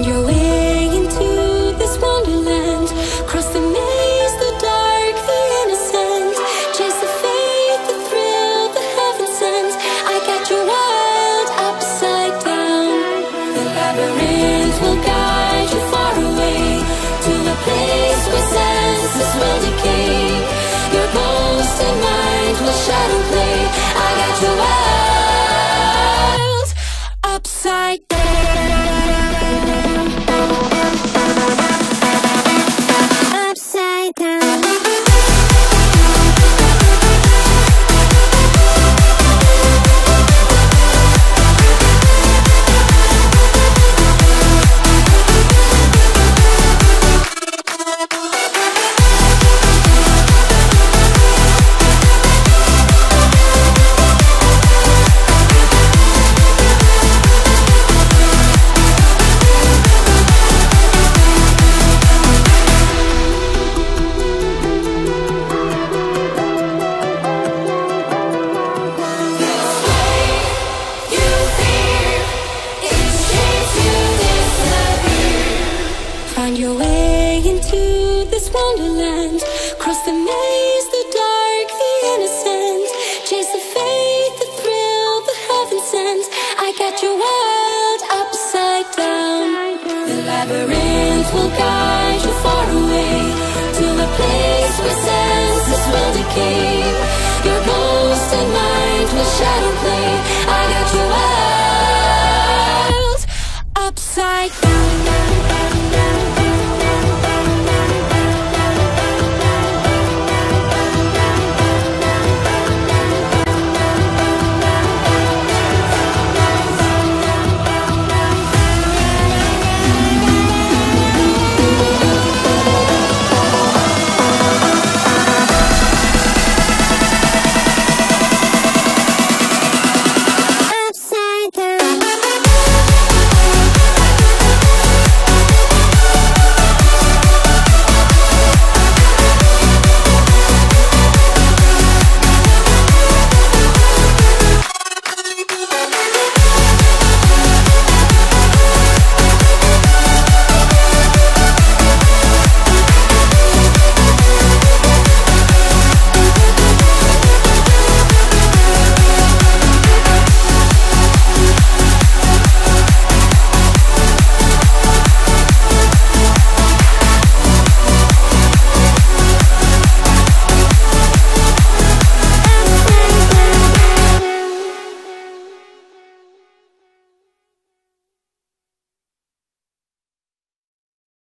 Find your way into this wonderland. Cross the maze, the dark, the innocent. Chase the faith, the thrill, the heaven sent. I got your world upside down. The labyrinth will guide you far away to a place where senses will decay. Your ghost and mind will shadow play. I got your world upside down. Upside down. Find your way into this wonderland. Cross the maze, the dark, the innocent. Chase the faith, the thrill, the heaven sent. I got your world upside down. The labyrinth will guide you far away to a place where senses will decay. Your ghost and mind will shadow play.